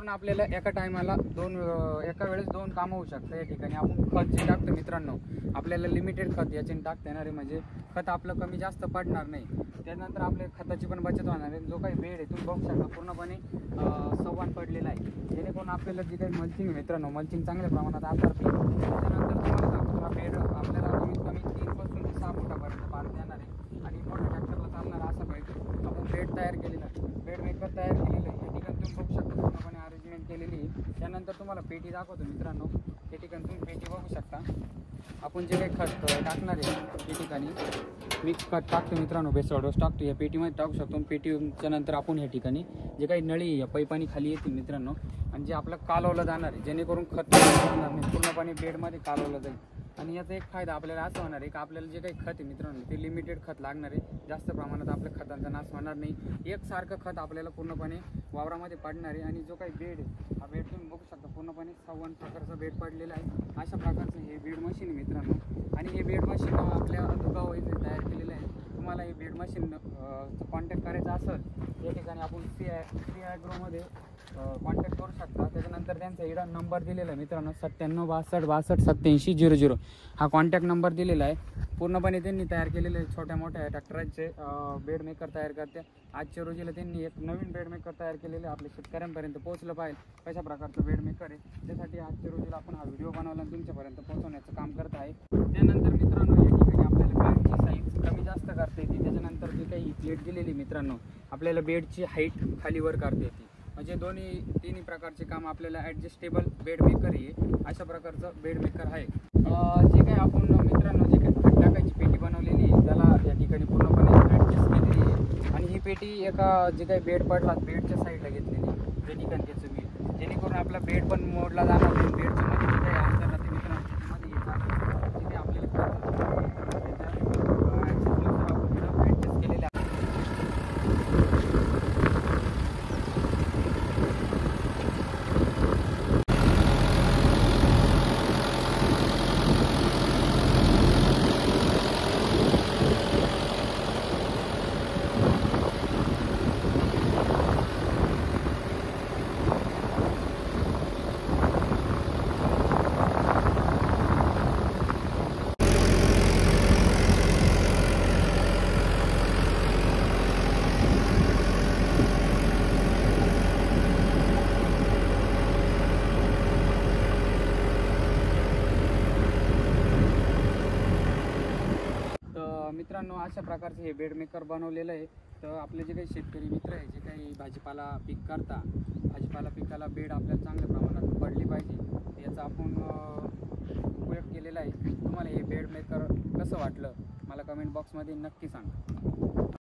जेणेकरून आपल्याला एका टायमाला एका वेळेस दोन कामं होऊ शकतं। या ठिकाणी आपण खत जे टाकतो मित्रांनो, आपल्याला लिमिटेड खत याच्याने टाकता येणार आहे, म्हणजे खत आपलं कमी जास्त पडणार नाही। त्यानंतर आपल्या खताची पण बचत होणार आहे। जो काही बेड आहे तुम्ही बघू शकता पूर्णपणे संवाद पडलेला आहे, जेणेकरून आपल्याला जे काही मल्चिंग मित्रांनो, मल्चिंग चांगल्या प्रमाणात आकारते। त्याच्यानंतर तुम्हाला सांगतो हा बेड आपल्याला कमीत कमी 3 पासून ते 6 फुटापर्यंत बांधता येणार आहे आणि मोठ्या ट्रॅक्टरला चालणार असं बेड आपण तयार केलेला आहे, बेड मेकर तयार केलेलं आहे। या ठिकाणी तुम्ही बघू शकता पूर्णपणे अरेंजमेंट केलेली आहे। त्यानंतर तुम्हाला पेटी दाखवतो मित्रांनो, या ठिकाणी तुम्ही पेटी बघू शकता। आपण जे काही खत टाकणार आहे या ठिकाणी मिक्स खत टाकतो मित्रांनो, बेसळ डोस टाकतो या पेटीमध्ये टाकू शकतो। पेटीच्या नंतर आपण या ठिकाणी जे काही नळी या पाईपानी खाली येतील मित्रांनो, आणि जे आपलं कालवलं जाणार आहे, जेणेकरून खत होणार नाही, पूर्णपणे बेडमध्ये कालवलं जाईल। आणि याचा एक फायदा आपल्याला असं होणार आहे की आपल्याला जे काही खत आहे मित्रांनो ते लिमिटेड खत लागणार आहे, जास्त प्रमाणात आपल्या खतांचा नाश होणार नाही। एकसारखं खत आपल्याला पूर्णपणे वावरामध्ये पडणार आहे। आणि जो काही बेड आहे हा बेड तुम्ही बघू शकता पूर्णपणे संवाद प्रकारचा बेड पडलेला आहे। अशा प्रकारचं हे बेड मशीन आहे मित्रांनो, आणि हे बेड मशीन आपल्या दुगाव इथे तयार केलेलं आहे। तुम्हाला हे बेड मशीन कॉन्टॅक्ट करायचा असेल या ठिकाणी आपण सी ॲग्रोमध्ये कॉन्टॅक्ट करू शकता। त्याच्यानंतर त्यांचा इकडा नंबर दिलेला आहे मित्रांनो 9762628700 हा कॉन्टॅक्ट नंबर दिलेला आहे। पूर्णपणे त्यांनी तयार केलेले छोट्या मोठ्या ट्रॅक्टरांचे बेड मेकर तयार करते। आजच्या रोजीला त्यांनी एक नवीन बेड मेकर तयार केलेले आपल्या शेतकऱ्यांपर्यंत पोहोचलं पाहिजे कशा प्रकारचं बेड मेकर आहे, त्यासाठी आजच्या रोजीला आपण हा व्हिडिओ बनवला आणि तुमच्यापर्यंत पोहोचवण्याचं काम करत आहे। त्यानंतर मित्रांनो या ठिकाणी आपल्याला बेडची साईज कमी जास्त करता येते। त्याच्यानंतर जी काही प्लेट दिलेली मित्रांनो आपल्याला बेडची हाईट खालीवर करता येते, म्हणजे तिन्ही प्रकारचे काम आपल्याला ॲडजस्टेबल बेड मेकर आहे। अशा प्रकारचं बेड मेकर आहे। जे काही आपण मित्रांनो जे काही खत टाकायची पेटी बनवलेली आहे त्याला या ठिकाणी पूर्णपणे ॲडजस्ट केलेली आहे, आणि ही पेटी एका जे काही बेड पडला बेडच्या साईडला घेतलेली आहे या ठिकाणी त्याचं मी, जेणेकरून आपला बेड पण मोडला जाणार नाही। बेडच्या मध्ये जे काही अंतर राहते मित्रांनो मध्ये येतात तिथे आपल्याला ॲडजस्ट केलेलं आहे। मित्रांनो अशा प्रकारचे हे बेड मेकर बनवलेलं आहे। तर आपले जे काही शेतकरी मित्र आहे जे काही भाजीपाला पीक करता, भाजीपाला पिकाला बेड आपल्याला चांगल्या प्रमाणात पडली पाहिजे याचा आपण उपयोग केलेला आहे। तुम्हाला हे बेड मेकर कसं वाटलं मला कमेंट बॉक्समध्ये नक्की सांगा।